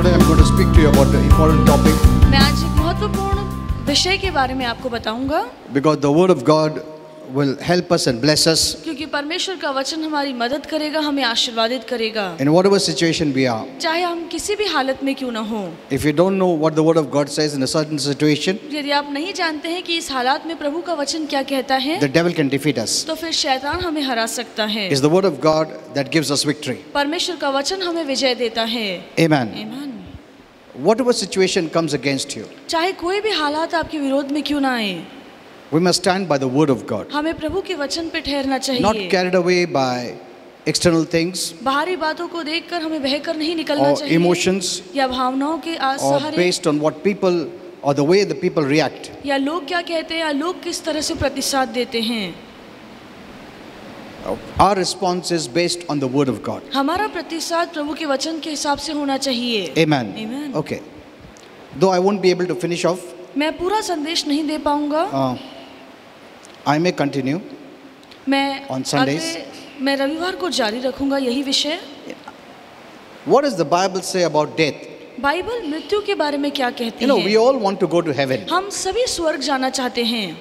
today I'm going to speak to you about an important topic. मैं आज एक महत्वपूर्ण विषय के बारे में आपको बताऊंगा, Because the word of God will help us and bless us क्योंकि परमेश्वर का वचन हमारी मदद करेगा, हमें आशीर्वादित करेगा, in whatever situation we are. चाहे हम किसी भी हालत में क्यों ना हो। If you don't know what the word of God says in a certain situation, यदि आप नहीं जानते हैं कि इस हालात में प्रभु का वचन क्या कहता है, the devil can defeat us. तो फिर शैतान हमें हरा सकता है। It's the word of God that gives us victory. परमेश्वर का वचन हमें विजय देता है। Amen. आमीन। Whatever situation comes against you, चाहे कोई भी हालात आपके विरोध में क्यों ना आए, we must stand by the word of God. हमें प्रभु के वचन पे ठहरना चाहिए। Not carried away by external things बाहरी बातों को देखकर हमें बहकर नहीं निकलना or चाहिए, emotions या भावनाओं के or सहारे, based on what people or the way the people react. या लोग क्या कहते हैं, या लोग किस तरह से प्रतिसाद देते हैं। Our response is based on the word of God. हमारा प्रतिसाद प्रभु के वचन के हिसाब से होना चाहिए। Amen. Amen. Okay. Though I won't be able to finish off, मैं पूरा संदेश नहीं दे पाऊंगा, I may continue. मैं On Sundays. मैं रविवार को जारी रखूंगा यही विषय। What does the Bible say about death? Bible मृत्यु के बारे में क्या कहती You know, we है? all want to go to heaven. हम सभी स्वर्ग जाना चाहते हैं,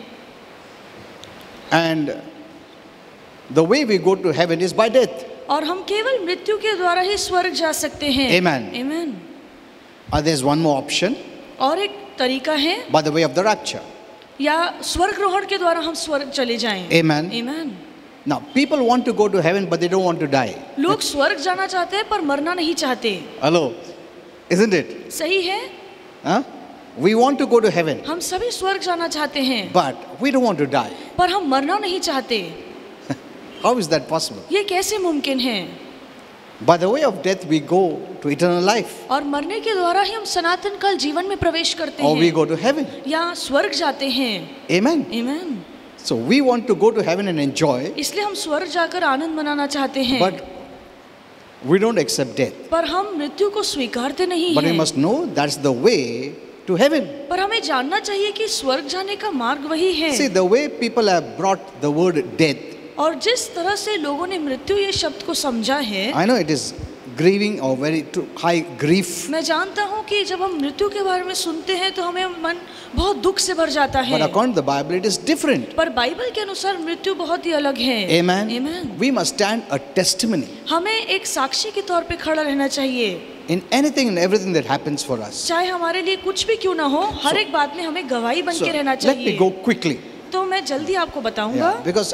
And the way we go to heaven is by death. और हम केवल मृत्यु के द्वारा ही स्वर्ग जा सकते हैं। Amen. Amen. There's one more option, और एक तरीका है, by the way of the rapture. या स्वर्गारोहण के द्वारा हम स्वर्ग चले जाएं। Amen. Amen. Now, people want to go to heaven, but they don't want to die. लोग स्वर्ग जाना चाहते हैं पर मरना नहीं चाहते। Hello, isn't it? सही है, Huh? We want to go to heaven, हम सभी स्वर्ग जाना चाहते हैं, but we don't want to die. पर हम मरना नहीं चाहते। How is that possible? ये कैसे मुमकिन है? By the way of death, we go to eternal life, और मरने के द्वारा ही हम सनातन काल जीवन में प्रवेश करते or we हैं, go to heaven. या स्वर्ग जाते हैं। Amen. Amen. So we want to go to heaven and enjoy, इसलिए हम स्वर्ग जाकर आनंद मनाना चाहते हैं, but we don't accept death. पर हम मृत्यु को स्वीकारते नहीं But we हैं। must know that's the way to heaven. पर हमें जानना चाहिए कि स्वर्ग जाने का मार्ग वही है। See, the way people have brought the word death, और जिस तरह से लोगों ने मृत्यु ये शब्द को समझा है, I know it is grieving or very high grief. मैं जानता हूँ कि जब हम मृत्यु के बारे में सुनते हैं तो हमें मन बहुत दुख से भर जाता है, But according to the Bible, it is different. पर बाइबल के अनुसार मृत्यु बहुत ही अलग है। Amen. Amen. We must stand a testimony हमें एक साक्षी के तौर पे खड़ा रहना चाहिए, in anything and everything that happens for us. चाहे हमारे लिए कुछ भी क्यों ना हो, हर एक बात में हमें गवाही बन So के रहना let me चाहिए। go quickly. तो मैं जल्दी आपको बताऊंगा, Because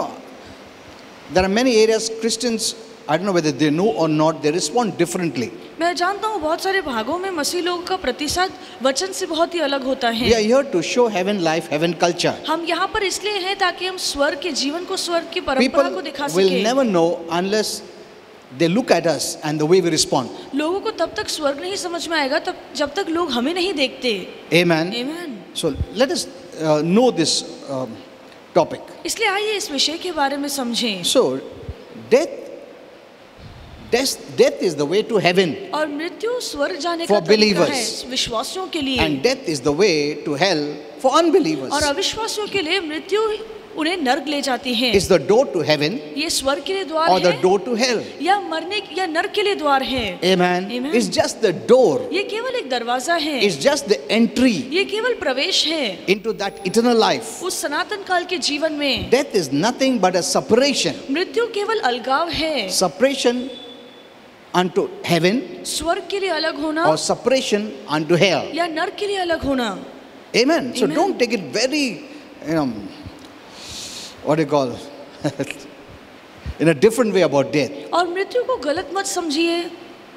there are many areas Christians, I don't know whether they know or not, they respond differently. मैं जानता हूँ बहुत सारे भागों में मसीह लोगों का प्रतिसाद वचन से बहुत ही अलग होता We are है। here to show heaven life, heaven culture. हम यहाँ पर इसलिए हैं ताकि हम स्वर्ग के जीवन को, स्वर्ग की परंपरा People को दिखा will सकें। never know unless they look at us and the way we respond. लोगों को तब तक स्वर्ग नहीं समझ में आएगा तब जब तक लोग हमें नहीं देखते। Amen. Amen. So let us know this topic. इसलिए आइए इस विषय के बारे में समझें। So death is the way to heaven, और मृत्यु स्वर्ग जाने For का तरीका believers. है विश्वासियों के लिए, and death is the way to hell for unbelievers. और अविश्वासियों के लिए मृत्यु उन्हें नर्क ले जाती है। It's the door to heaven ये स्वर्ग के लिए द्वार or the है, door to hell. या मरने या नर्क के लिए द्वार है। Amen. Amen. It's just the door. ये केवल एक दरवाजा है, It's just the entry ये केवल प्रवेश है into that eternal life. उस सनातन काल के जीवन में। Death is nothing but a separation. मृत्यु केवल अलगाव है, Separation unto heaven स्वर्ग के लिए अलग होना or separation unto hell. या नर्क के लिए अलग होना। Amen. So Amen. don't take it very, what do you call, in a different way about death. और मृत्यु को गलत मत समझिए।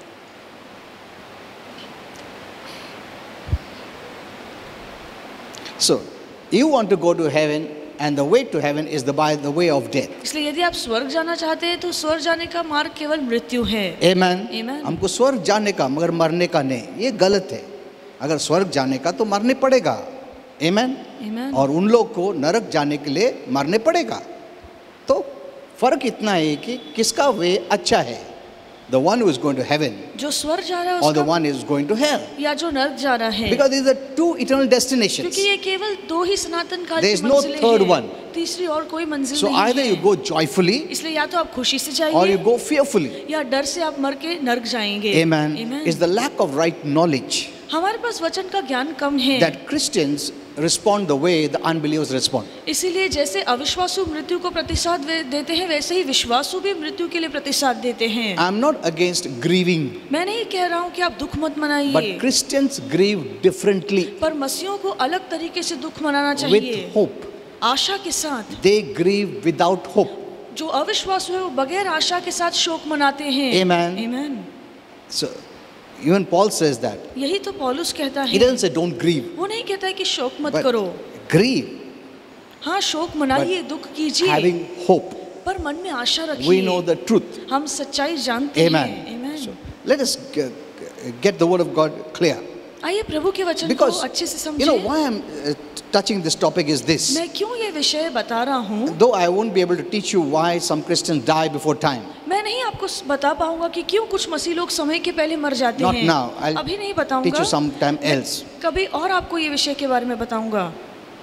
So you want to go to heaven, and the way to heaven is by the way of death. इसलिए यदि आप स्वर्ग जाना चाहते हैं तो स्वर्ग जाने का मार्ग केवल मृत्यु है। Amen. Amen. हमको स्वर्ग जाने का मगर मरने का नहीं, ये गलत है। अगर स्वर्ग जाने का तो मरने पड़ेगा। Amen. Amen. और उन लोग को नरक जाने के लिए मरने पड़ेगा। तो फर्क इतना है कि किसका वे अच्छा है, the one who is going to heaven जो स्वर्ग जा रहा है or the उसका, one who is going to hell. या जो नरक जा रहा है, Because these are two eternal destinations. क्योंकि ये केवल दो ही सनातन काल There की is no मंजिलें third हैं। one. तीसरी और कोई मंजिल So नहीं either you है। go joyfully इसलिए या तो आप खुशी से or you जाइए go fearfully. या डर से आप मर के नरक जाएंगे। Amen. Amen. It's the lack of right knowledge हमारे पास वचन का ज्ञान कम है, that Christians respond the way the unbelievers respond. इसीलिए जैसे अविश्वासु मृत्यु को प्रतिसाद देते हैं वैसे ही विश्वासु भी मृत्यु के लिए प्रतिसाद देते हैं। I'm not against grieving, मैं नहीं कह रहा हूँ कि आप दुख मत but मनाइए, Christians grieve differently पर मसीहों को अलग तरीके से दुख मनाना with चाहिए, hope. आशा के साथ। They grieve without hope. जो अविश्वासु है वो बगैर आशा के साथ शोक मनाते हैं। Amen. Amen. So even Paul says that. यही तो पौलुस कहता He है, doesn't say don't grieve, वो नहीं कहता है कि शोक मत but करो। grieve, हाँ, शोक मनाइए, दुख कीजिए, having hope. पर मन में आशा We रखिए। know the truth. हम सच्चाई जानते Amen. हैं। Amen. So let us get the word of God clear. आइए प्रभु के वचन को Because अच्छे से you know समझें। why I'm touching this topic is this. मैं क्यों ये विषय बता रहा हूँ? Though I won't be able to teach you why some Christians die before time. मैं नहीं आपको बता पाऊंगा कि क्यों कुछ मसीह लोग समय के पहले मर जाते Not हैं। now. I'll अभी नहीं teach बताऊंगा, you sometime else. कभी और आपको ये विषय के बारे में बताऊंगा।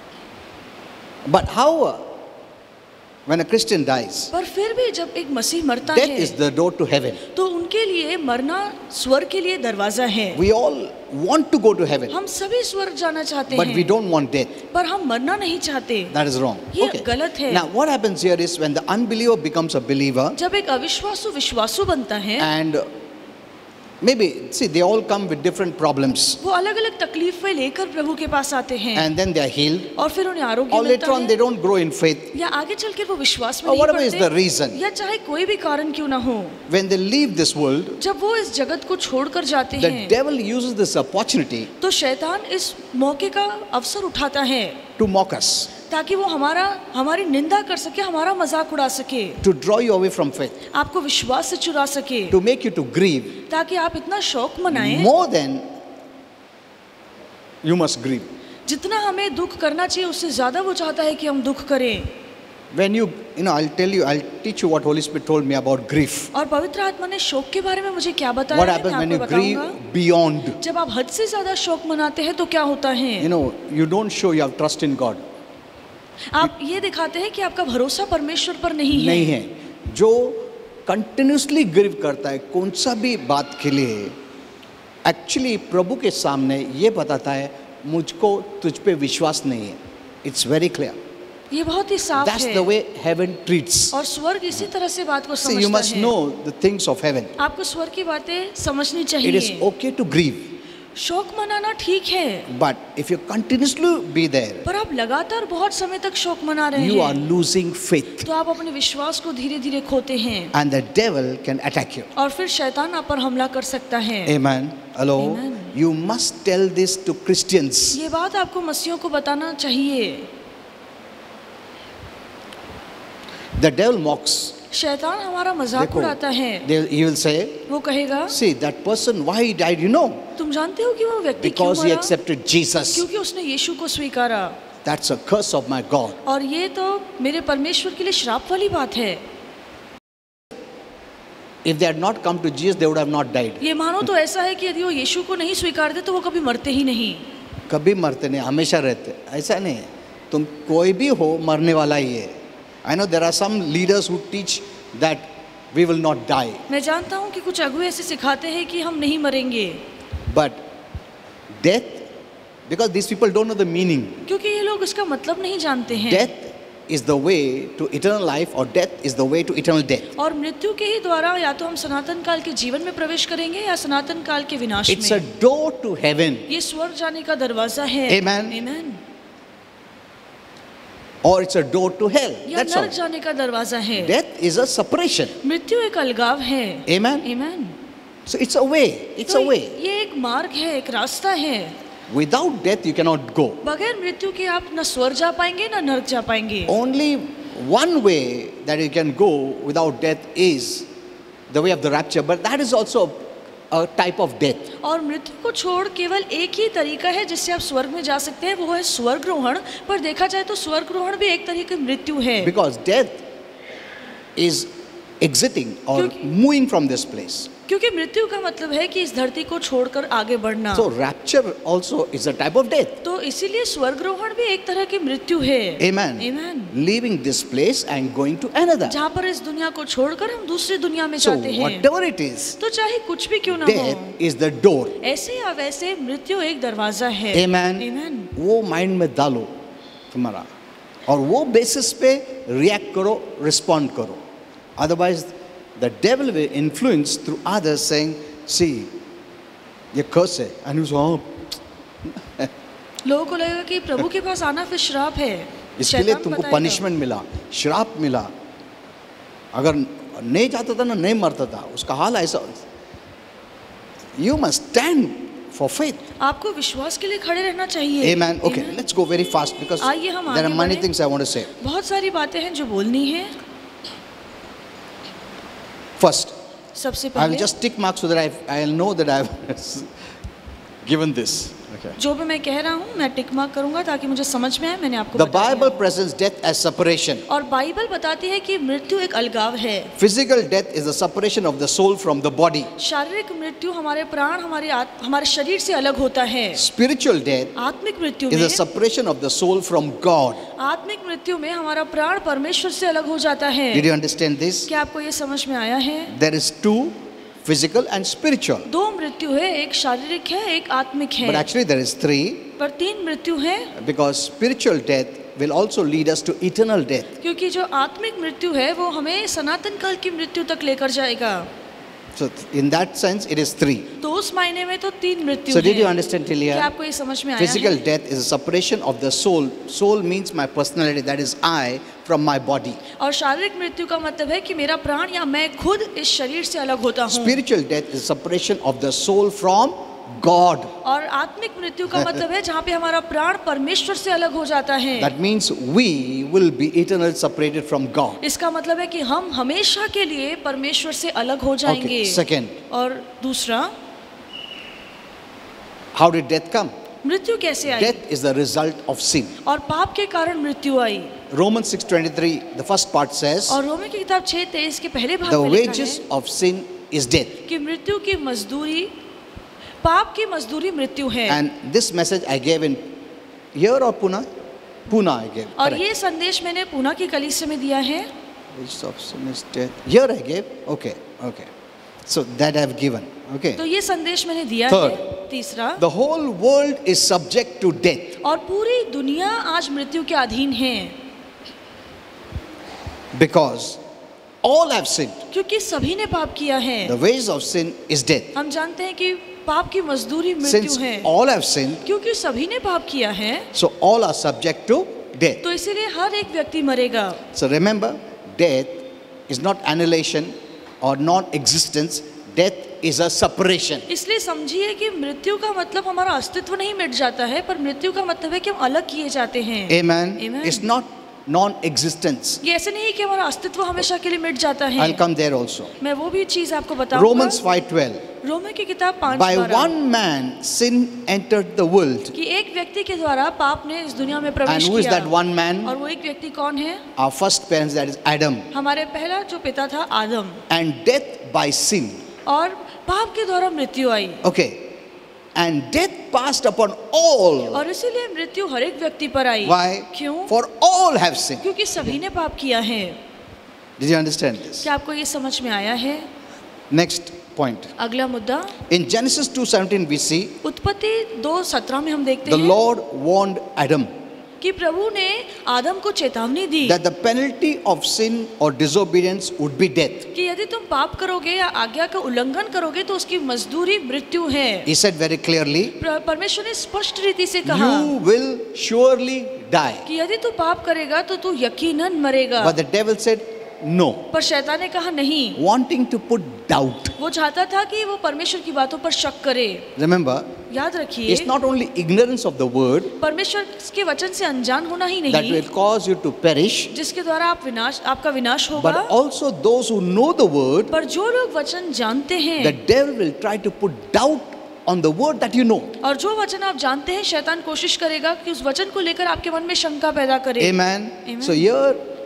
But how when a Christian dies, पर फिर भी जब एक मसीह मरता death है is the door to heaven. तो उनके लिए मरना स्वर्ग के लिए दरवाजा है। We all want to go to heaven, हम सभी स्वर्ग जाना चाहते but we हैं, don't want death. पर हम मरना नहीं चाहते। That is wrong. ये Okay. गलत है। Now what happens here is when the unbeliever becomes a believer, जब एक अविश्वासु विश्वासु बनता है, and maybe see they all come with different problems, वो अलग अलग तकलीफें लेकर प्रभु के पास आते हैं and then they are healed, और फिर उन्हें आरोग्य or later मिलता on है, they don't grow in faith, या आगे चलकर वो विश्वास में or नहीं whatever is the पड़ते, reason. या चाहे कोई भी कारण क्यों ना हो। When they leave this world, जब वो इस जगत को छोड़कर जाते the हैं devil uses this opportunity तो शैतान इस मौके का अवसर उठाता है to mock us, ताकि वो हमारी निंदा कर सके, हमारा मजाक उड़ा सके, to draw you away from faith, आपको विश्वास से चुरा सके, to make you to grieve ताकि आप इतना शौक मनाएं more than you must grieve. जितना हमें दुख करना चाहिए उससे ज्यादा वो चाहता है कि हम दुख करें। When you know, I'll teach you what Holy Spirit told me about grief. और पवित्र आत्मा ने शोक के बारे में मुझे क्या बताया What है, happens मैं when you आपको grieve बताऊंगा। beyond? जब आप हद से ज्यादा शोक मनाते हैं तो क्या होता है? You know, you don't show you have trust in God. आप ये दिखाते हैं कि आपका भरोसा परमेश्वर पर नहीं है। नहीं है। जो कंटिन्यूसली ग्रीव करता है कौन सा भी बात के लिए, एक्चुअली प्रभु के सामने ये बताता है मुझको तुझ पे विश्वास नहीं है। It's very clear. ये बहुत ही साफ दैट्स है। The way heaven treats. और स्वर्ग इसी तरह से बात को See, you समझता must है। know the things of heaven. आपको स्वर्ग की बातें समझनी It is चाहिए। okay to grieve, शोक मनाना ठीक है, but if you continuously be there, पर आप लगातार बहुत समय तक शोक मना रहे you are हैं losing faith, तो आप अपने विश्वास को धीरे धीरे खोते हैं and the devil can attack you. और फिर शैतान आप पर हमला कर सकता है। Amen. Hello. Amen. You must tell this to Christians. ये बात आपको मसीहों को बताना चाहिए। The devil mocks. शैतान हमारा मजाक देखो, उड़ाता है। he will say, वो कहेगा, see that person why he died, you know, तुम जानते हो कि वो व्यक्ति क्यों because he मरा? accepted Jesus. क्योंकि उसने यीशु को स्वीकारा। That's a curse of my God. और ये तो मेरे परमेश्वर के लिए श्राप वाली बात है। If they had not come to Jesus, they would have not died. ये मानो तो ऐसा है कि यदि वो यीशु को नहीं स्वीकारते तो वो कभी मरते ही नहीं। कभी मरते नहीं, हमेशा रहते। ऐसा नहीं है, तुम कोई भी हो मरने वाला ही है। I know there are some leaders who teach that we will not die. मैं जानता हूँ कि कुछ अगुवे ऐसे सिखाते हैं कि हम नहीं मरेंगे, But death, because these people don't know the meaning. क्योंकि ये लोग इसका मतलब नहीं जानते हैं। Death is the way to eternal life, or death is the way to eternal death. और मृत्यु के ही द्वारा या तो हम सनातन काल के जीवन में प्रवेश करेंगे या सनातन काल के विनाश It's a में। door to heaven, ये स्वर्ग जाने का दरवाजा है। Amen. Amen. or it's a door to hell. या That's all. नरक जाने का दरवाजा है। Death is a separation. मृत्यु एक अलगाव है। Amen. Amen. So it's a way. It's तो a way. ये एक मार्ग है, एक रास्ता है। Without death, you cannot go. बगैर मृत्यु के आप न स्वर्ग जा पाएंगे न नरक जा पाएंगे। Only one way that you can go without death is the way of the rapture, but that is also a type of death. और मृत्यु को छोड़ केवल एक ही तरीका है जिससे आप स्वर्ग में जा सकते हैं, वो है स्वर्गरोहण। पर देखा जाए तो स्वर्गरोहण भी एक तरीके की मृत्यु है। Because death is exiting or moving from this place. क्योंकि मृत्यु का मतलब है कि इस धरती को छोड़कर आगे बढ़ना। So rapture also is a type of death. तो इसीलिए स्वर्गरोहण भी एक तरह की मृत्यु है। Amen. Amen. Leaving this place and going to another. जहाँ पर इस दुनिया को छोड़कर हम दूसरी दुनिया में So जाते हैं। whatever it is, तो चाहे कुछ भी क्यों ना हो, death is the door. ऐसे या वैसे मृत्यु एक दरवाजा है। Amen. Amen. वो माइंड में डालो तुम्हारा, और वो बेसिस पे रिएक्ट करो, रिस्पॉन्ड करो। Otherwise the devil will influence through others saying, see ये कर्स है, एंड लोगों को लगेगा कि प्रभु के पास आना फिर श्राप है, इसके लिए शैतान तुमको बताएगा। पनिशमेंट मिला, श्राप मिला। अगर नहीं जाता था ना, नहीं मरता था, उसका हाल ऐसा। You must stand for faith. आपको विश्वास के लिए खड़े रहना चाहिए। Amen. Okay, let's go very fast because आइए हम there are आगे many बढ़ें। things I want to say. बहुत सारी बातें हैं जो बोलनी है। First, सबसे I will पहले just tick mark so that I'll know that I've given this. Okay. जो भी मैं कह रहा हूँ मैं टिक मार्क करूंगा ताकि मुझे समझ में आए मैंने आपको The बताया। Bible presents death as separation. और बाइबल बताती है कि मृत्यु एक अलगाव है। Physical death is the separation of the soul from the body. शारीरिक मृत्यु हमारे प्राण हमारे शरीर से अलग होता है। Spiritual death आत्मिक मृत्यु is the में separation of the soul from God. आत्मिक मृत्यु में हमारा प्राण परमेश्वर से अलग हो जाता है। Did you understand this? क्या आपको ये समझ में आया है? There is two, physical and spiritual. दो मृत्यु है, एक शारीरिक है, एक आत्मिक है। But actually there is three, पर तीन मृत्यु है, because spiritual death will also lead us to eternal death. क्योंकि जो आत्मिक मृत्यु है वो हमें सनातन काल की मृत्यु तक लेकर जाएगा। So in that sense it is three. तो उस मायने में तो तीन मृत्यु So है। did you understand till क्या here? आपको ये समझ में आया Physical है? death is a separation of the soul. Soul means my personality, that is I, from my body. और शारीरिक मृत्यु का मतलब है कि मेरा प्राण या मैं खुद इस शरीर से अलग होता हूँ। Spiritual death is separation of the soul from God. और आत्मिक मृत्यु का मतलब है जहाँ पे हमारा प्राण परमेश्वर से अलग हो जाता है। That means we will be eternally separated from God. इसका मतलब है कि हम हमेशा के लिए परमेश्वर से अलग हो जाएंगे। Okay, second, और दूसरा, how did death come? मृत्यु कैसे आई? Death is the result of sin. और पाप के कारण मृत्यु आई। Romans 6:23, the first part says, और रोमी की किताब 6:23 के पहले भाग the में लिखा wages है of sin is death. कि मृत्यु की मजदूरी, पाप की मजदूरी मृत्यु है। And this message I gave in here or Pune? Pune I gave. और Correct. ये संदेश मैंने पूना की कलीसिया में दिया है। Wages of sin is death. Here I gave. Okay, okay. So that I have given. Okay. तो ये संदेश मैंने दिया Third. है। तीसरा, The whole world is subject to death. और पूरी दुनिया आज मृत्यु के अधीन है। Because all have sinned. क्योंकि सभी ने पाप किया है। The wages of sin is death. हम जानते हैं कि पाप की मजदूरी मृत्यु Since है। all have sinned, क्योंकि सभी ने पाप किया है so all are subject to death. तो इसीलिए हर एक व्यक्ति मरेगा। So remember, death is not annihilation or non-existence. Death is a separation. इसलिए समझिए कि मृत्यु का मतलब हमारा अस्तित्व नहीं मिट जाता है, पर मृत्यु का मतलब है कि हम अलग किए जाते हैं। Amen. Amen. It's not non-existence. ये ऐसे नहीं कि हमारा अस्तित्व हमेशा के लिए मिट जाता है। I'll come there also. मैं वो भी चीज आपको बताऊंगा। Romans 5:12. रोमी की किताब 5:12 By one man sin entered the world. कि एक व्यक्ति के द्वारा पाप ने इस दुनिया में And प्रवेश who is किया। that one man? और वो एक व्यक्ति कौन है? Our first parents, that is Adam. हमारे पहला जो पिता था आदम। And death by sin. और पाप के द्वारा मृत्यु आई। Okay. And death passed upon all. और इसीलिए मृत्यु हर एक व्यक्ति पर आई। Why? क्यों? For all have sinned. क्योंकि सभी ने पाप किया है। Did you understand this? क्या आपको ये समझ में आया है? Next point. अगला मुद्दा, In Genesis 2:17 we see उत्पत्ति 2:17 में हम देखते the हैं Lord warned Adam कि प्रभु ने आदम को चेतावनी दी that the penalty of sin or disobedience would be death. कि यदि तुम पाप करोगे या आज्ञा का उल्लंघन करोगे तो उसकी मजदूरी मृत्यु है। He said very clearly, परमेश्वर ने स्पष्ट रीति से कहा you will surely die. कि यदि तू पाप करेगा तो तू यकीनन मरेगा। But the devil said no, पर शैतान ने कहा नहीं। wanting to put doubt. वो चाहता था कि वो परमेश्वर की बातों पर शक करे। Remember, याद रखिए, it's not only ignorance of the word परमेश्वर के वचन से अनजान होना ही that नहीं will cause you to perish, जिसके द्वारा आपका विनाश but होगा, also those who know the word, पर जो लोग वचन जानते the हैं devil will try to put doubt on the word that you know. और जो वचन आप जानते हैं शैतान कोशिश करेगा कि उस वचन को लेकर आपके मन में शंका पैदा करे। Amen. Amen. So here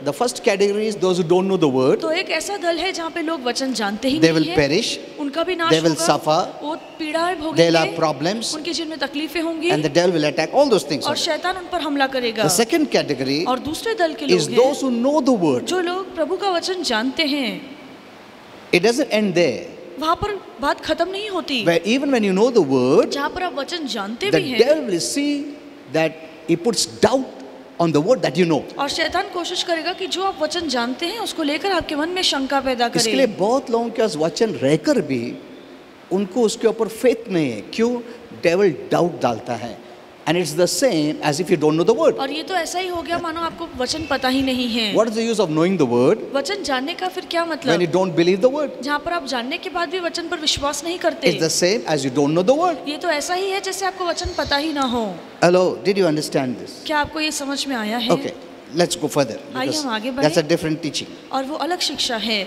the first category is those who don't know the word. तो एक ऐसा दल है जहाँ पे लोग वचन जानते ही They नहीं will हैं, perish. उनका भी नाश They will होगा, suffer. वो पीड़ाएं They'll have भोगेंगे, problems. उनके जीवन में तकलीफें होंगी, And the devil will attack all those things. और शैतान उन पर हमला करेगा। The second category और दूसरे दल के is लोग those हैं who know the word. जो लोग प्रभु का वचन जानते हैं। It doesn't end there. वहाँ पर बात खत्म नहीं होती। Where even when you know the word, जहाँ पर आप वचन जानते the भी हैं, devil will see that he puts doubt on the word that you know. और शैतान कोशिश करेगा कि जो आप वचन जानते हैं उसको लेकर आपके मन में शंका पैदा करे। इसके लिए बहुत लोगों के पास वचन रहकर भी उनको उसके ऊपर फेथ नहीं है। क्यों? डेविल डाउट डालता है। And it's the same as if you don't know the word. और ये तो ऐसा ही हो गया मानो आपको वचन पता ही नहीं है। What is the use of knowing the word वचन जानने का फिर क्या when मतलब? you don't believe the word? जहाँ पर आप जानने के बाद भी वचन पर विश्वास नहीं करते। It's the same as you don't know the word. ये तो ऐसा ही है जैसे आपको वचन पता ही ना हो। Hello, did you understand this? क्या आपको ये समझ में आया है? Okay, let's go further. आइए Because हम आगे that's a बढ़ें। different teaching. और वो अलग शिक्षा है।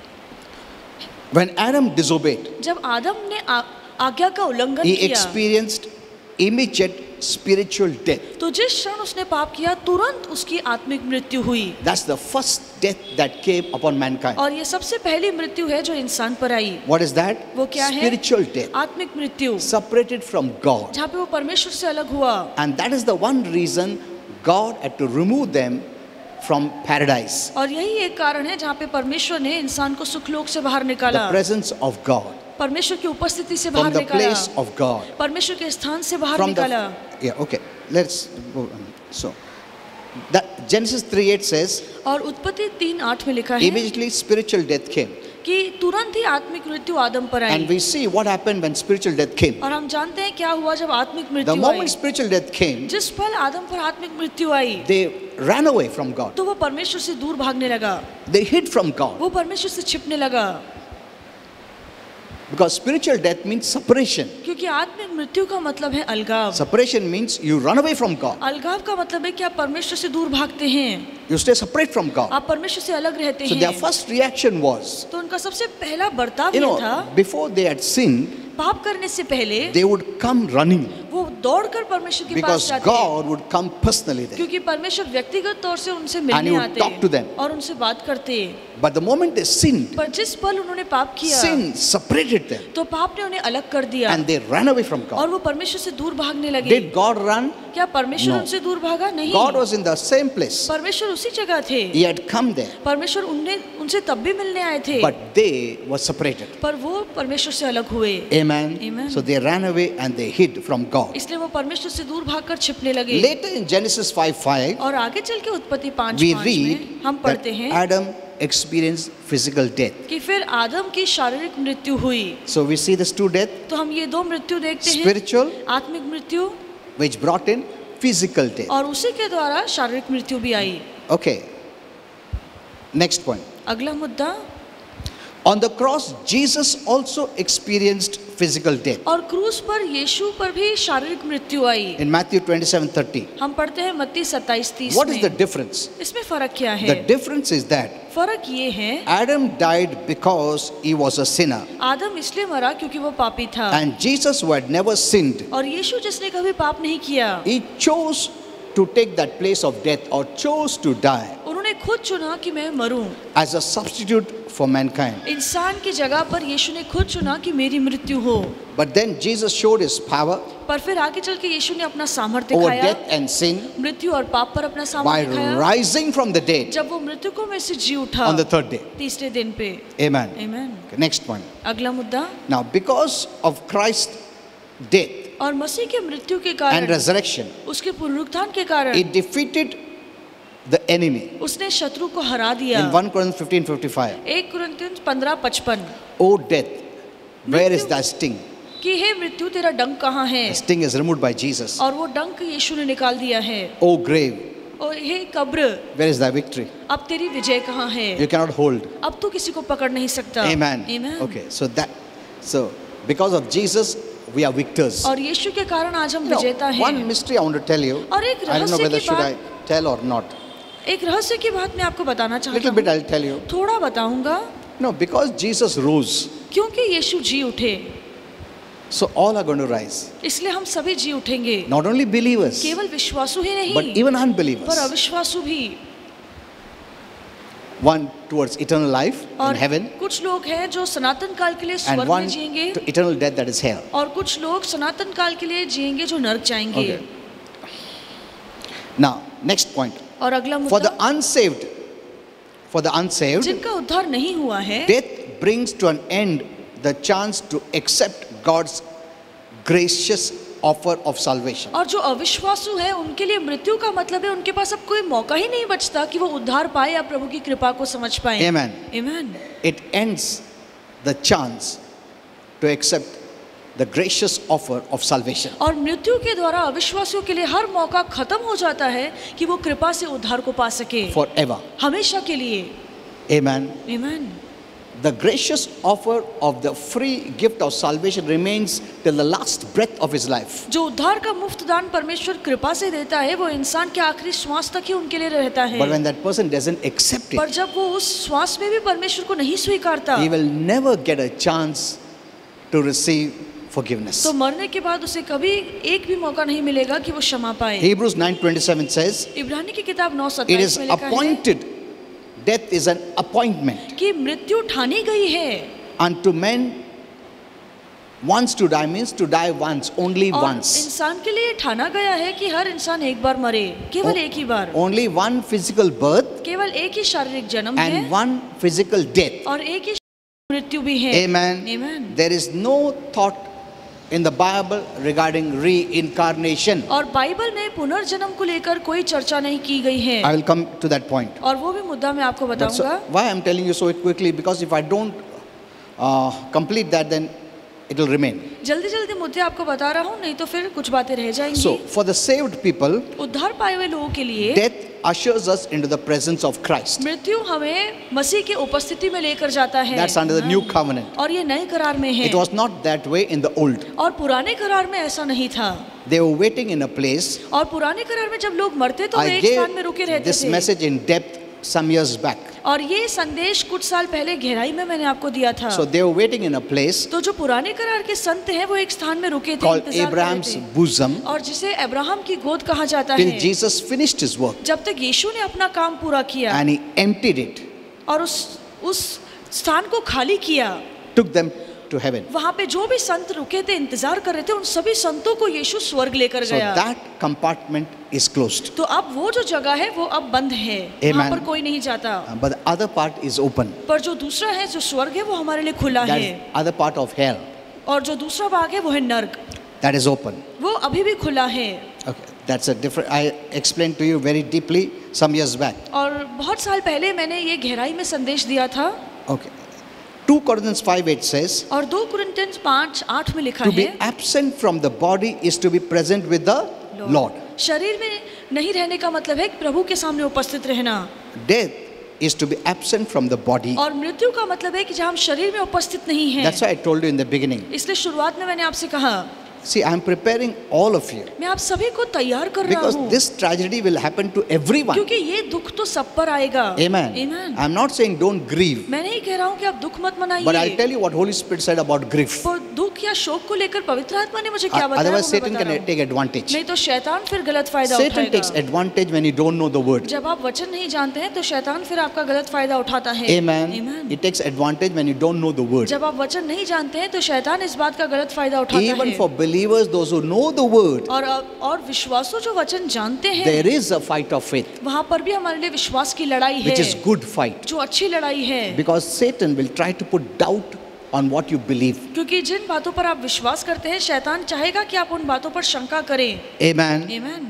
When Adam disobeyed, जब आदम ने आज्ञा का उल्लंघन he किया, experienced immediate spiritual death. तो जिस क्षण उसने पाप किया तुरंत उसकी आत्मिक मृत्यु हुई। That's the first death that came upon mankind. और ये सबसे पहली मृत्यु है जो इंसान पर आई। What is that? वो क्या है? Spiritual death. आत्मिक मृत्यु, Separated from God. जहाँ पे वो परमेश्वर से अलग हुआ। And that is the one reason God had to remove them from paradise. और यही एक कारण है जहाँ पे परमेश्वर ने इंसान को सुखलोक से बाहर The निकाला, presence of God. परमेश्वर की उपस्थिति से From बाहर the निकाला, place of God. परमेश्वर के स्थान से बाहर From निकाला। the, yeah, okay. Let's go on. So, that Genesis 3:8 says, और उत्पत्ति 3:8 में लिखा है immediately spiritual death came. कि तुरंत ही आत्मिक मृत्यु आदम पर And I. we see what happened when spiritual death came. और हम जानते हैं क्या हुआ जब आत्मिक The मृत्यु आई। moment spiritual death came, जिस पल आदम पर आत्मिक मृत्यु आई, they ran away from God. तो वो परमेश्वर से दूर भागने लगा, They hid from God. वो परमेश्वर से छिपने लगा। Because spiritual death means separation. क्योंकि आत्मिक मृत्यु का मतलब है अलगाव। Separation means you run away from God. अलगाव का मतलब है कि आप परमेश्वर से दूर भागते हैं, You stay separate from God. आप परमेश्वर से अलग रहते So their हैं। first reaction was, तो उनका सबसे पहला बर्ताव you ये know, था, before they had sinned, पाप करने से पहले they would come running वो दौड़कर परमेश्वर के पास because जाते, God would come personally there. क्योंकि परमेश्वर व्यक्तिगत तौर से उनसे And he मिलने would आते talk to them. और उनसे बात करते। But the moment they sinned, पर जिस पल उन्होंने पाप किया, sin separated them तो पाप ने उन्हें अलग कर दिया and they ran away from और God. वो परमेश्वर से दूर भागने लगे। Did God run? क्या परमेश्वर No. उनसे दूर भागा? नहीं, God was in the same place. परमेश्वर उसी जगह थे। He had come there, परमेश्वर उनसे तब भी मिलने आए थे, but they were separated. पर वो परमेश्वर से अलग हुए। Amen. Amen. So they ran away and they hid from God. इसलिए वो परमेश्वर से दूर भागकर छिपने लगे। Later in Genesis 5:5, और आगे चल के उत्पत्ति 5:5 we में read हम that पढ़ते हैं Adam experienced physical death. कि फिर आदम की शारीरिक मृत्यु हुई। So we see these two deaths, तो हम ये दो मृत्यु देखते हैं, spiritual, आत्मिक मृत्यु which brought in physical death. और उसी के द्वारा शारीरिक मृत्यु भी आई। Okay. Next point. अगला मुद्दा, On the cross, Jesus also experienced physical death. और क्रूस पर यीशु पर भी शारीरिक मृत्यु आई। In Matthew 27:30. हम पढ़ते हैं मत्ती 27:30 What is the में। difference? इसमें फर्क क्या The है? difference is that फर्क ये है, Adam died because he was a sinner, आदम इसलिए मरा क्योंकि वो पापी था, and Jesus, who had never sinned, और यीशु जिसने कभी पाप नहीं किया, he chose to take that place of death or chose to die उन्होंने खुद चुना कि मैं मरूं। as a substitute for mankind. इंसान की जगह पर यीशु ने खुद चुना कि मेरी मृत्यु हो। But then Jesus showed his power पर फिर आगे चल के यीशु ने अपना सामर्थ्य over दिखाया, death and sin मृत्यु और पाप पर अपना by सामर्थ्य दिखाया, rising from the dead जब वो मृतकों में से जी उठा on the third day. तीसरे दिन पे। Amen. आमीन। Okay, next point. अगला मुद्दा, Now, because of Christ's death और मसीह के मृत्यु के and कारण, resurrection, उसके पुनरुत्थान के कारण he defeated the enemy. उसने शत्रु को हरा दिया। In 1 Corinthians 15:55, 1 कुरिन्थियों 15:55 O death, where is thy sting? कि हे मृत्यु तेरा डंक कहाँ है? The sting is removed by Jesus. और वो डंक यीशु ने निकाल दिया है। O grave, और हे कब्र, where is thy victory? अब तेरी विजय कहाँ है? You cannot hold. अब तू किसी को पकड़ नहीं सकता। Amen. Amen. Okay, so because of Jesus, we are victors. और यीशु के कारण आज हम You know, विजेता हैं। one mystery I want to tell you. और एक I don't know रहस्य whether की should I बात, tell or not. एक रहस्य की बात मैं आपको बताना चाहता Little bit हूँ, I'll tell you. थोड़ा बताऊंगा। No, because Jesus rose, क्योंकि यीशु जी उठे, so all are going to rise. इसलिए हम सभी जी उठेंगे। Not only believers, केवल विश्वासु ही but नहीं, even पर unbelievers. अविश्वासु भी। one towards eternal life in और heaven, कुछ लोग हैं जो सनातन काल के लिए and स्वर्ग में one जिएंगे, to eternal death, that is hell. और कुछ लोग सनातन काल के लिए जिएंगे जो नरक जाएंगे। Okay. Now, next point. और अगला For the मुद्दा, unsaved, जिनका उद्धार नहीं हुआ है, death brings to an end the chance to accept God's gracious offer of salvation. और जो अविश्वासु है उनके लिए मृत्यु का मतलब है उनके पास अब कोई मौका ही नहीं बचता कि वो उद्धार पाए या प्रभु की कृपा को समझ पाए। Amen. Amen. It ends the chance to accept the gracious offer of salvation. और मृत्यु के द्वारा अविश्वासियों के लिए हर मौका खत्म हो जाता है कि वो कृपा से उद्धार को पा सके Forever. हमेशा के लिए। Amen. Amen. The gracious offer of the free gift of salvation remains till the last breath of his life. जो उद्धार का मुफ्त दान परमेश्वर कृपा से देता है वो इंसान के आखिरी श्वास तक ही उनके लिए रहता है। But when that person doesn't accept पर it, जब वो उस श्वास में भी परमेश्वर को नहीं स्वीकारता, he will never get a chance to receive forgiveness. तो मरने के बाद उसे कभी एक भी मौका नहीं मिलेगा कि वो क्षमा पाए। Hebrews 9:27 says, इब्रानी की किताब 9:27 it is में लिखा है appointed, death is an appointment कि मृत्यु ठानी गई है। unto men once to die, means to die once, only और once. इंसान के लिए ठाना गया है कि हर इंसान एक बार मरे, केवल एक ही बार। Only one physical birth केवल एक ही शारीरिक जन्म है and one physical death. और एक ही मृत्यु भी है। Amen. Amen. There is no thought in the Bible regarding reincarnation. और बाइबल में पुनर्जन्म को लेकर कोई चर्चा नहीं की गई है। I will come to that point. और वो भी मुद्दा मैं आपको But so, बताऊंगा। why I am telling you so quickly, because if I don't complete that, then it will remain. जल्दी जल्दी मुद्दे आपको बता रहा हूँ, नहीं तो फिर कुछ बातें रह जाएंगी। So for the saved people, उद्धार पाए हुए लोगों के लिए death ushers us into the presence of Christ. मृत्यु हमें मसीह की उपस्थिति में लेकर जाता है। That's under the new covenant. और ये नए करार में है। It was not that way in the old. और पुराने करार में ऐसा नहीं था। They were waiting in a place. और पुराने करार में जब लोग मरते तो वे I एक स्थान में रुके gave रहते this थे। message in depth some years back. और ये संदेश कुछ साल पहले गहराई में मैंने आपको दिया था। So they were waiting in a place तो जो पुराने करार के संत हैं वो एक स्थान में रुके थे, called इंतजार कर रहे Abraham's थे। bosom और जिसे अब्राहम की गोद कहा जाता till है। Jesus finished his work जब तक यीशु ने अपना काम पूरा किया and he emptied it, और उस स्थान को खाली किया, took them to heaven. वहाँ पे जो भी संत रुके थे, इंतजार कर रहे थे, उन सभी संतों को यीशु स्वर्ग लेकर So गया। that compartment is closed. तो अब वो जो जगह है वो अब बंद है, वहाँ पर कोई नहीं जाता। But the other part is open. पर जो दूसरा है, जो स्वर्ग है, वो हमारे लिए खुला That है। is other part of hell. और जो दूसरा भाग है वो है नर्क, That is open. वो अभी भी खुला है। Okay, that's a different. I explained to you very deeply some years back. और बहुत साल पहले मैंने ये गहराई में संदेश दिया था। Okay. 2 Corinthians 5:8 says, और 2 कुरिन्थियंस 5:8 में लिखा to be है, absent from the body is to be present with the Lord. शरीर में नहीं रहने का मतलब है कि प्रभु के सामने उपस्थित रहना। Death is to be absent from the body. और मृत्यु का मतलब है कि जहाँ हम शरीर में उपस्थित नहीं हैं। That's why I told you in the beginning. इसलिए शुरुआत में मैंने आपसे कहा, See, I am preparing all of you मैं आप सभी को तैयार कर रहा because हूँ, this tragedy will happen to everyone. क्योंकि ये दुख तो सब पर आएगा। Amen. Amen. I'm not saying don't grieve, मैं नहीं कह रहा हूँ कि आप दुख मत but I'll मनाइए। tell you what Holy Spirit said about grief. पर दुख या शोक को लेकर पवित्र आत्मा ने मुझे क्या बताया, Otherwise, वो मैं Satan बता रहा can हूँ। take advantage. नहीं तो शैतान फिर गलत फायदा Satan takes उठाएगा। advantage when you don't know the word. जब आप वचन नहीं जानते हैं तो शैतान फिर आपका गलत फायदा उठाता है। Amen. Amen. It takes advantage when you don't know the word. जब आप वचन नहीं जानते हैं तो शैतान इस बात का गलत फायदा उठाता Even है। for believers, those who know the word, और विश्वासों जो वचन जानते हैं, there is a fight of faith, वहाँ पर भी हमारे लिए विश्वास की लड़ाई है, which is good fight. जो अच्छी लड़ाई है। Because Satan will try to put doubt on what you believe. क्योंकि जिन बातों पर आप विश्वास करते हैं, शैतान चाहेगा कि आप उन बातों पर शंका करें। Amen. Amen.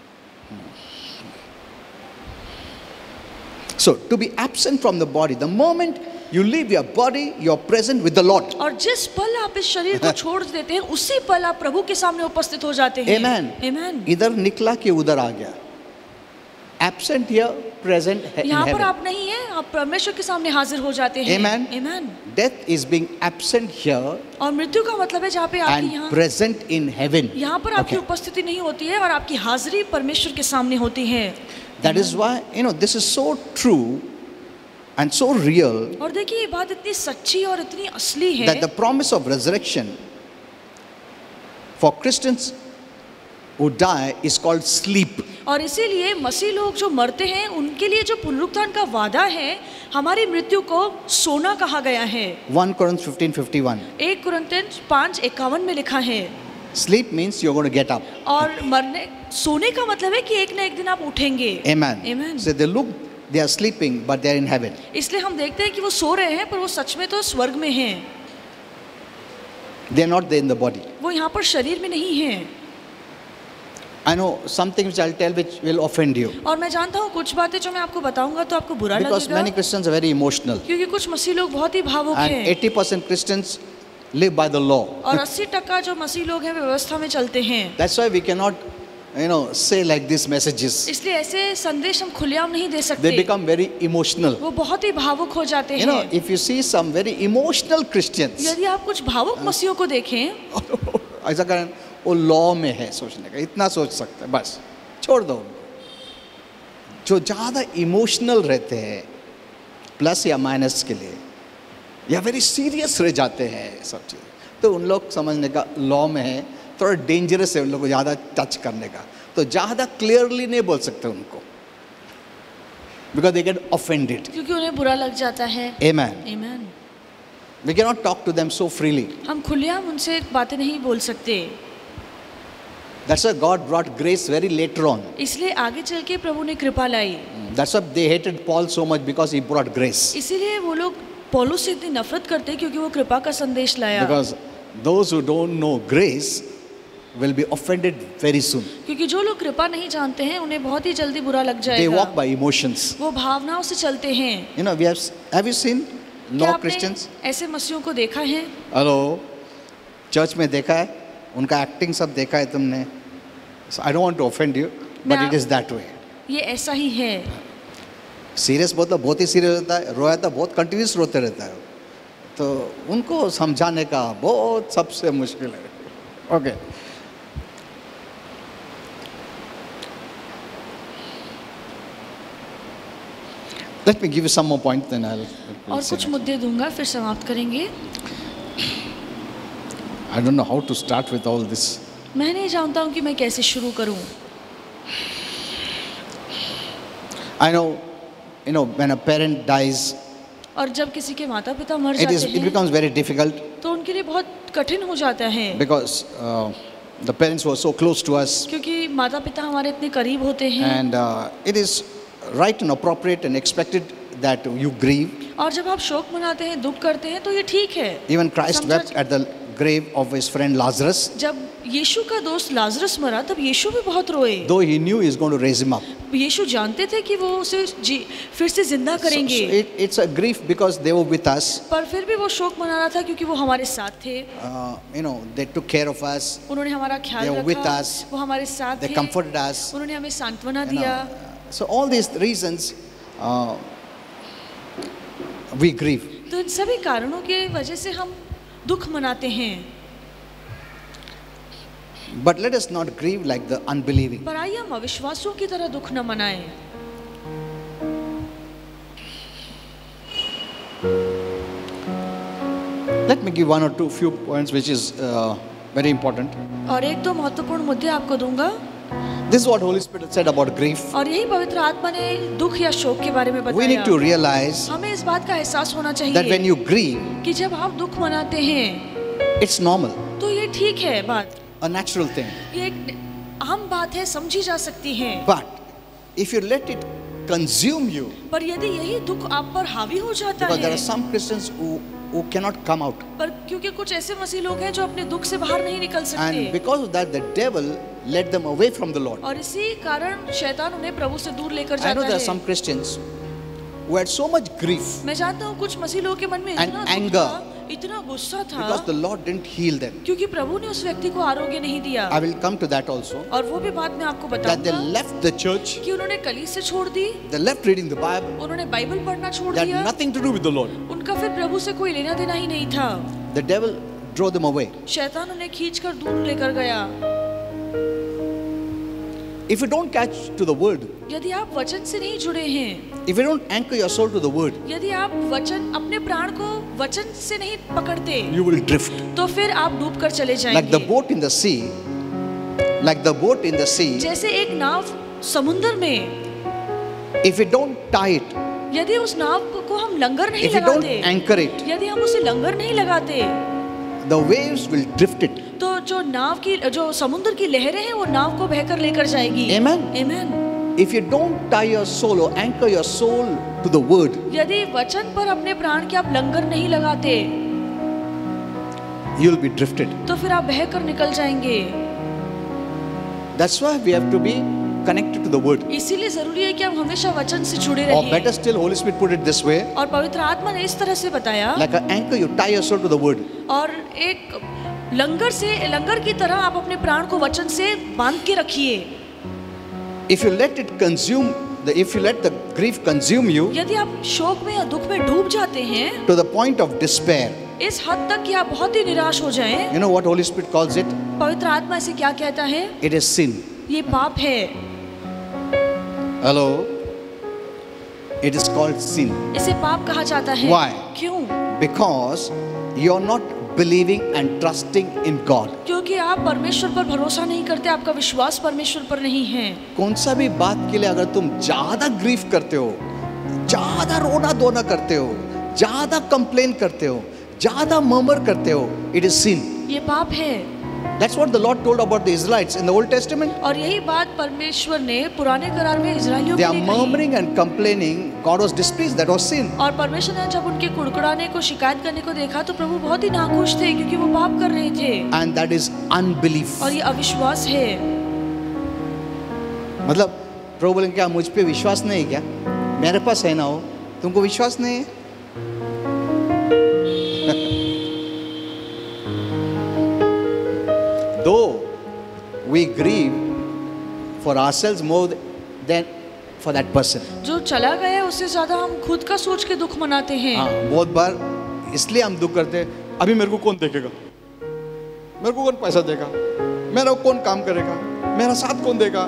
So, to be absent from the body, the moment you leave your body, you're present with the Lord. और जिस पल आप इस शरीर को छोड़ देते हैं, उसी पल आप प्रभु के सामने उपस्थित हो जाते हैं। Amen. Amen. इधर निकला कि उधर आ गया. Absent here, present in यहाँ पर heaven. आप नहीं हैं, आप परमेश्वर के सामने हाजिर हो जाते हैं। Amen. Amen. Death is being absent here और मृत्यु का मतलब है जहाँ पे आपकी and present in heaven. यहाँ पर आपकी Okay. उपस्थिति नहीं होती है और आपकी हाजिरी परमेश्वर के सामने होती है। That is why, this is so true and so real और देखिए ये बात इतनी सच्ची और इतनी असली है that the promise of resurrection for Christians who die is called sleep. और इसीलिए मसीह लोग जो मरते हैं उनके लिए जो पुनरुत्थान का वादा है, हमारी मृत्यु को सोना कहा गया है। 1 Corinthians 15:51. 1 कुरिन्थियन 5:51 में लिखा है। Sleep means you're going to get up. और मरने सोने का मतलब है कि एक ना एक दिन आप उठेंगे। Amen. Amen. So they are sleeping, but they are in heaven. इसलिए हम देखते हैं कि वो सो रहे हैं पर वो सच में तो स्वर्ग में हैं। They are not there in the body. वो यहाँ पर शरीर में नहीं हैं। I know some things which I'll tell which will offend you. और मैं जानता हूँ कुछ बातें जो मैं आपको बताऊंगा तो आपको बुरा Because लगेगा। many Christians are very emotional. क्योंकि कुछ मसीह लोग बहुत ही भावुक And हैं। 80% Christians live by the law. और 80% जो मसीह लोग हैं व्यवस्था में चलते हैं। That's why we cannot, say like these messages. इसलिए ऐसे संदेश हम खुलेआम नहीं दे सकते। They become very emotional. वो बहुत ही भावुक हो जाते हैं। If you see some very emotional Christians, यदि आप कुछ भावुक मसीहों को देखें, ऐसा कारण वो लॉ में है सोचने का, इतना सोच सकते हैं, बस छोड़ दो उनको। जो ज़्यादा इमोशनल रहते हैं प्लस या माइनस के लिए, या वेरी सीरियस रह जाते हैं सब चीज़, तो उन लोग समझने का लॉ में है, थोड़ा डेंजरस है उन लोग को ज़्यादा टच करने का, तो ज़्यादा क्लियरली नहीं बोल सकते उनको, बिकॉज दे गेट ऑफेंडेड। क्योंकि उन्हें बुरा लग जाता है। Amen. Amen. We cannot talk to them so freely. हम खुलेआम उनसे बातें नहीं बोल सकते। That's why God brought grace very later on. इसलिए आगे चल के प्रभु ने कृपा लाई। That's why they hated Paul so much because he brought grace. इसीलिए वो लोग पौलुस से इतनी नफरत करते हैं क्योंकि वो कृपा का संदेश लाया। Because those who don't know grace will be offended very soon. क्योंकि जो लोग कृपा नहीं जानते हैं उन्हें बहुत ही जल्दी बुरा लग जाएगा। They walk by emotions. वो भावनाओं से चलते हैं। Have you seen क्या law आपने Christians? ऐसे मसीहों को देखा है? Hello, चर्च में देखा है, उनका एक्टिंग सब देखा है तुमने? So I don't want to offend you, but it is that way. ये ऐसा ही है। सीरियस बहुत ही सीरियस रहता है, रोया तो बहुत कंटिन्यूस रोते रहता है, तो उनको समझाने का बहुत सबसे मुश्किल है। Okay, let me give you some more points, then I'll और कुछ मुद्दे दूंगा फिर समाप्त करेंगे। I don't know how to start with all this. मैं नहीं जानता हूँ कि मैं कैसे शुरू करूँ। I know, when a parent dies, और जब किसी के माता पिता मर it जाते हैं becomes very difficult तो उनके लिए बहुत कठिन हो जाता है। because the parents were so close to us, क्योंकि माता पिता हमारे इतने करीब होते हैं। and it is right and appropriate and expected that you grieve. और जब आप शोक मनाते हैं, दुख करते हैं तो ये ठीक है। Even Christ wept at the grave of his friend Lazarus. जब यीशु का दोस्त लाजरस मरा तब यीशु भी बहुत रोए। Though he knew he is going to raise him up. यीशु जानते थे कि वो उसे फिर से जिंदा करेंगे। So it's a grief because they were with us. पर फिर भी वो शोक मना रहा था क्योंकि वो हमारे साथ थे। They took care of us. उन्होंने हमारा ख्याल They were with रखा। us. वो हमारे साथ They थे। comforted us. उन्होंने हमें सांत्वना दिया। So all these reasons we grieve. तो इन सभी कारणों के वजह से हम दुख मनाते हैं। But let us not grieve like the unbelieving. पर आइए हम अविश्वासियों की तरह दुख न मनाएं। Let me give one or two few points which is very important. और एक दो महत्वपूर्ण मुद्दे आपको दूंगा। This is what Holy Spirit said about grief. और यही पवित्र आत्मा ने दुख या शोक के बारे में बताया। We need to realize हमें इस बात का एहसास होना चाहिए that when you grieve, कि जब आप दुख मनाते हैं it's normal, तो ये ठीक है बात। a natural thing. ये एक आम बात है, समझी जा सकती है। But if you let it consume you, पर यदि यही दुख आप पर हावी हो जाता because there है, are some Christians who cannot come out, पर क्योंकि कुछ ऐसे मसीह लोग हैं जो अपने दुख से बाहर नहीं निकल and सकते, because of that the devil led them away from the Lord. और इसी कारण शैतान उन्हें प्रभु से दूर लेकर I जाता know there are है। some Christians who had so much grief मैं जानता हूँ कुछ मसीह लोगों के मन में and इतना दुख anger था, इतना गुस्सा था, because the Lord didn't heal them. क्योंकि प्रभु ने उस व्यक्ति को आरोग्य नहीं दिया। I will come to that also. और वो भी बात मैं आपको That they बताऊंगा left the church, कि उन्होंने कलीस से छोड़ दी, they left reading the Bible, उन्होंने बाइबल पढ़ना छोड़ that दिया, had nothing to do with the Lord. उनका फिर प्रभु से कोई लेना देना ही नहीं था। The devil drove them away. शैतान उन्हें खींचकर दूर लेकर गया। If you don't catch to the word, यदि आप वचन से नहीं जुड़े हैं, if you don't anchor your soul to the word, यदि आप वचन अपने प्राण को वचन से नहीं पकड़ते, you will drift. तो फिर आप डूब कर चले Like the जाएंगे। boat in the sea, like the boat in the sea, जैसे एक नाव समुंदर में if we don't tie it, यदि उस नाव को हम लंगर नहीं if we don't लगाते, anchor it, यदि हम उसे लंगर नहीं लगाते, the waves will drift it. तो जो समुद्र की लहरें हैं वो नाव को बहकर लेकर जाएगी। Amen. Amen. If you don't tie your soul or anchor your soul to the word, यदि वचन पर अपने प्राण के आप लंगर नहीं लगाते, you'll be drifted. तो फिर आप बहकर निकल जाएंगे। That's why we have to be connected to the word. इसीलिए जरूरी है कि हम हमेशा वचन से जुड़े Or रहें। better still, Holy Spirit put it this way, और पवित्र आत्मा ने इस तरह से बताया, like an anchor, you tie your soul to the word. और एक लंगर की तरह आप अपने प्राण को वचन से बांध के रखिए। If you let it consume, if you let the grief consume you यदि आप शोक में या दुख में डूब जाते हैं to the point of despair, इस हद तक कि आप बहुत ही निराश हो जाएं, you know what Holy Spirit calls it? पवित्र आत्मा इसे क्या कहता है? It is sin. ये पाप है। Hello? It is called sin. इसे पाप कहा जाता है। Why? क्यों? Because you are not believing and trusting in God. क्योंकि आप परमेश्वर पर भरोसा नहीं करते, आपका विश्वास परमेश्वर पर नहीं है। कौन सा भी बात के लिए अगर तुम ज्यादा ग्रीफ करते हो, ज्यादा रोना धोना करते हो, ज्यादा कंप्लेन करते हो, ज्यादा मर्मर करते हो, it is sin. ये पाप है। That's what the Lord told about the Israelites in the Old Testament. और यही बात परमेश्वर ने पुराने करार में इजराइलियों They के are लिए कही। murmuring and complaining. God was displeased. That was sin. और परमेश्वर ने जब उनके कुड़कुड़ाने को, शिकायत करने को देखा तो प्रभु बहुत ही नाखुश थे क्योंकि वो पाप कर रहे थे। And that is unbelief. और ये अविश्वास है। मतलब प्रभु बोलेंगे क्या मुझ पे विश्वास नहीं है क्या? मेरे पास है ना हो, तुमको विश्वास नहीं है? Though we grieve for ourselves more than for that person. जो चला गया उससे ज्यादा हम खुद का सोच के दुख मनाते हैं। हाँ, बहुत बार इसलिए हम दुख करते हैं, अभी मेरे को कौन देखेगा, मेरे को कौन पैसा देगा, मेरा कौन काम करेगा, मेरा साथ कौन देगा।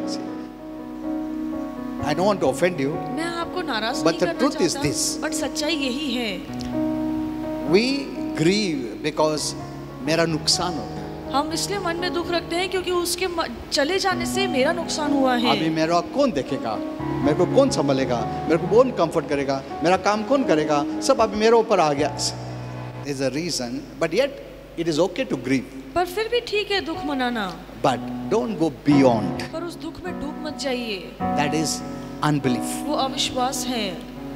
I don't want to offend you. मैं आपको नाराज But नहीं the करना truth is चाहता, this. बट सच्चाई यही है। We grieve because मेरा नुकसान होता है। हम इसलिए मन में दुख रखते हैं क्योंकि उसके चले जाने से मेरा नुकसान हुआ है। अभी मेरा कौन देखेगा, मेरे को कौन संभालेगा, मेरे को कौन कंफर्ट करेगा, मेरा काम कौन करेगा, सब अभी मेरे ऊपर आ गया। There is a reason, but yet it is okay to grieve. पर फिर भी ठीक है दुख मनाना। But don't go beyond. पर उस दुख में डूब मत जाइए। That is unbelief. वो अविश्वास है।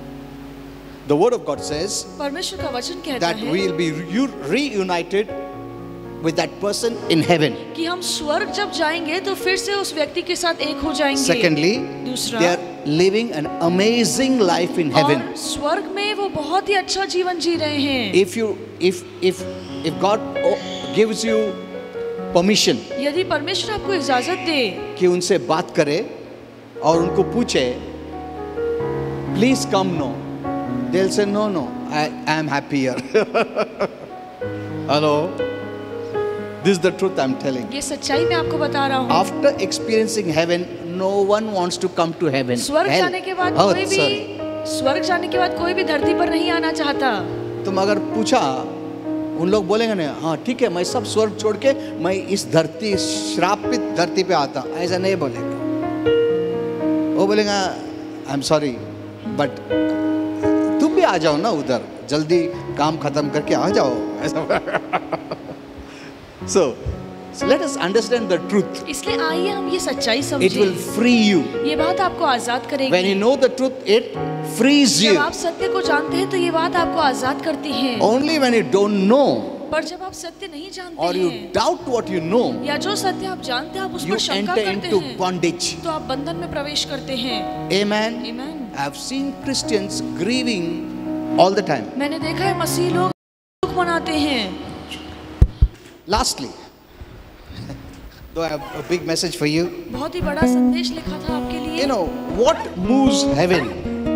The word of God says परमेश्वर का वचन कहता that है we will be reunited with that person in heaven. कि हम स्वर्ग जब जाएंगे तो फिर से उस व्यक्ति के साथ एक हो जाएंगे। Secondly, दूसरा, they are living an amazing life in heaven. और स्वर्ग में वो बहुत ही अच्छा जीवन जी रहे हैं। If God gives you permission यदि परमेश्वर आपको इजाजत दे कि उनसे बात करे और उनको पूछे please come, no, they'll say no, I am happy here. Hello, this is the truth I'm telling. ये सच्चाई मैं आपको बता रहा हूँ। After experiencing heaven, no one wants to come to heaven. स्वर्ग जाने के बाद कोई भी धरती पर नहीं आना चाहता। तुम अगर पूछा, उन लोग बोलेंगे ना, हाँ ठीक है, मैं सब स्वर्ग छोड़ के मैं इस धरती, श्रापित धरती पे आता, ऐसा नहीं बोलेगा। वो बोलेगा आई एम सॉरी बट तुम भी आ जाओ ना उधर, जल्दी काम खत्म करके आ जाओ ऐसा। So let us understand the truth. इसलिए आइए हम ये सच्चाई समझें। It will free you. ये बात आपको आजाद करेगी। When you know the truth, it frees you. जब आप सत्य को जानते हैं तो ये बात आपको आजाद करती है। Only when you don't know, पर जब आप सत्य नहीं जानते or you हैं, doubt what you know, या जो सत्य आप जानते हैं आप उस you पर शंका enter करते into हैं, bondage. तो आप बंधन में प्रवेश करते हैं। Amen. Amen. I have seen Christians grieving all the time. मैंने देखा है मसीह लोग दुख मनाते हैं। Lastly, though I have a big message for you, बहुत ही बड़ा संदेश लिखा था आपके लिए। you know what moves heaven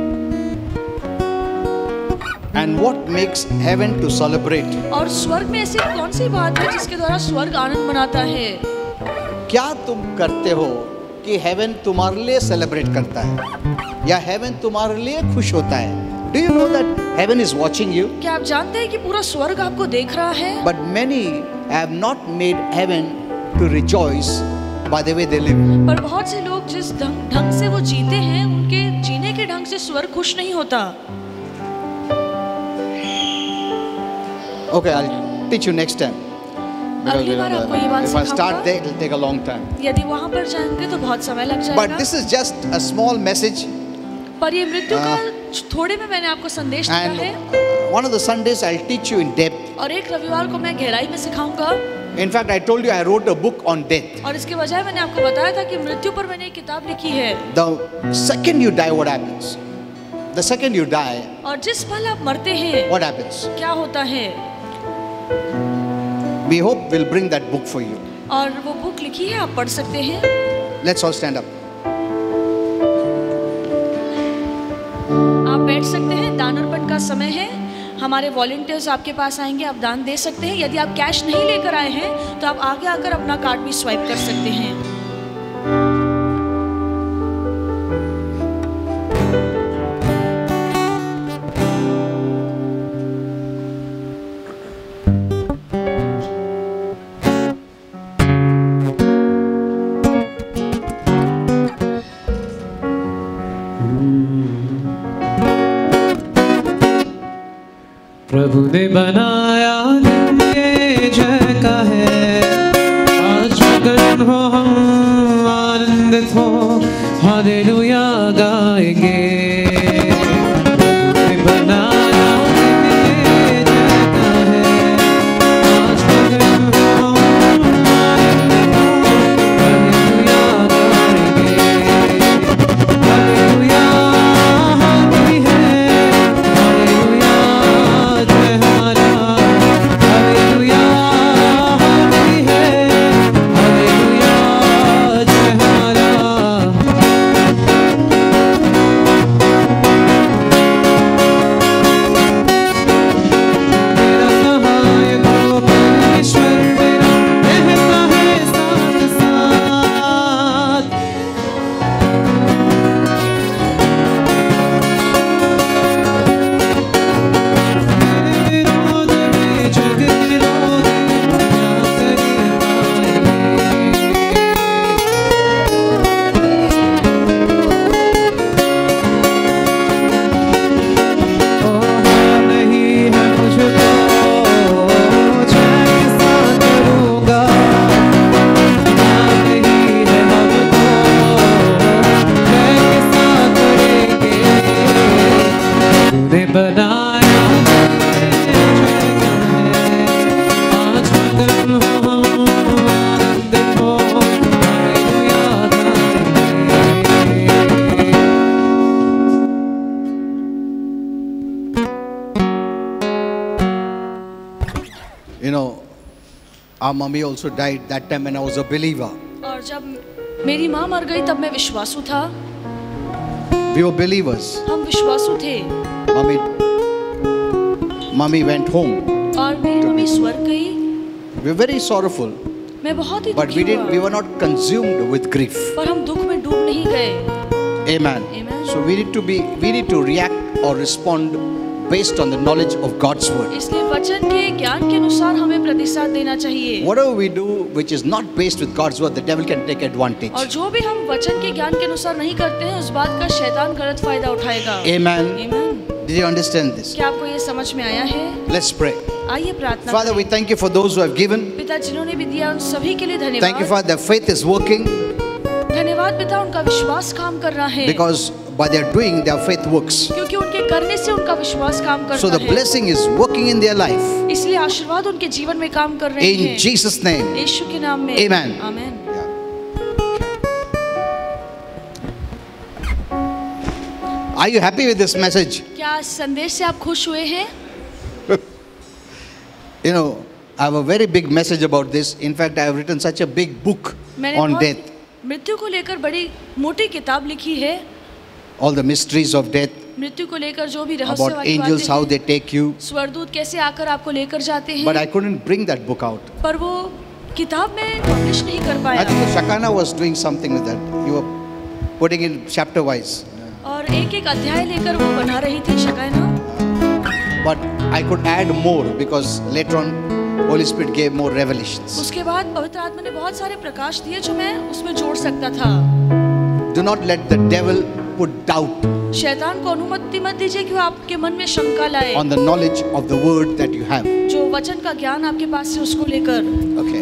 and what makes heaven to celebrate. और स्वर्ग में ऐसी कौन सी बात है जिसके द्वारा स्वर्ग आनंद मनाता है? क्या तुम करते हो कि हेवन तुम्हारे लिए सेलिब्रेट करता है या हेवन तुम्हारे लिए खुश होता है? Do you know that heaven is watching you? क्या आप जानते हैं कि पूरा स्वर्ग आपको देख रहा है? But many have not made heaven to rejoice by the way they live. पर बहुत से लोग लोग जिस ढंग से वो जीते हैं, उनके जीने के ढंग से स्वर्ग खुश नहीं होता। Okay, I'll teach you next time. अगली बार आपको ये बात If I start सिखाऊंगा। there, it will take a long time. यदि वहाँ पर जाएंगे तो बहुत समय लग जाएगा। But this is just a small message. पर ये मृत्यु का थोड़े में मैंने आपको संदेश दिया And है। one of the Sundays I'll teach you in depth. और एक रविवार को मैं गहराई में सिखाऊंगा। In fact, I told you I wrote a book on death. और इसके बजाय मैंने आपको बताया था कि मृत्यु पर मैंने एक किताब लिखी है। The second you die, what happens? The second you die, और जिस पल आप मरते हैं, what happens? क्या होता है? We hope we'll bring that book for you. और वो बुक लिखी है, आप पढ़ सकते हैं। Let's all stand up. आप बैठ सकते हैं। दान अर्पण का समय है। हमारे वॉलंटियर्स आपके पास आएंगे, आप दान दे सकते हैं। यदि आप कैश नहीं लेकर आए हैं तो आप आगे आकर अपना कार्ड भी स्वाइप कर सकते हैं। प्रभु ने बनाया ये जय का है, आज मगन हो हम आनंदित हो, हालेलुया गाएंगे। प्रभु ने बनाया ये जय का है, आज मगन हो हम आनंदित हो, हालेलुया गाएंगे। Hallelujah hallelujah You know, our mummy also died that time when I was a believer. और जब मेरी माँ मर गई तब मैं विश्वासु था। We were believers. हम विश्वासु थे। Mummy went home. और मेरी मम्मी स्वर्ग गई। We were very sorrowful. मैं बहुत ही But दुखी हुआ। we were not consumed with grief. पर हम दुख में डूब नहीं गए। Amen. Amen. So we need to react or respond based on the knowledge of God's word. इसलिए वचन के ज्ञान के अनुसार हमें प्रतिसाद देना चाहिए। Whatever we do which is not based with God's word, the devil can take advantage. और जो भी हम वचन के ज्ञान के अनुसार नहीं करते हैं, उस बात का शैतान गलत फायदा उठाएगा। Amen. Amen. Did you understand this? क्या आपको ये समझ में आया है? Let's pray. आइए प्रार्थना Father, we करें। thank you for those who have given. पिता जिन्होंने भी दिया उन सभी के लिए Thank you, धन्यवाद। Father, their faith is working धन्यवाद पिता, उनका विश्वास काम कर रहा है। because by their doing, their faith works. क्योंकि उनके करने से उनका विश्वास काम So करता the है। blessing is working in their life. इसलिए आशीर्वाद उनके जीवन में काम कर रहे हैं। In Jesus' name. यीशु के नाम में। Amen. Amen. Are you happy with this message? क्या संदेश से आप खुश हुए हैं? You know, I have a very big message about this. In fact, I have written such a big book मैंने on बहुत death. मृत्यु को लेकर बड़ी मोटी किताब लिखी है। All the mysteries of death, मृत्यु को लेकर जो भी रहस्य about वाली angels, how बातें they take you. हैं, स्वर्गदूत कैसे आकर आपको लेकर जाते हैं। But I couldn't bring that book out. पर वो किताब में पब्लिश नहीं कर I पाया। think Shakana was doing something with that. You were putting it chapter wise. और एक एक अध्याय लेकर वो बना रही थी शकायना। But I could add more because later on Holy Spirit gave more revelations. उसके बाद पवित्र आत्मा ने बहुत सारे प्रकाश दिए जो मैं उसमें जोड़ सकता था। Do not let the devil put doubt शैतान को अनुमति मत दीजिए कि वो आपके मन में शंका लाए on the knowledge of the word that you have. जो वचन का ज्ञान आपके पास है उसको लेकर। Okay.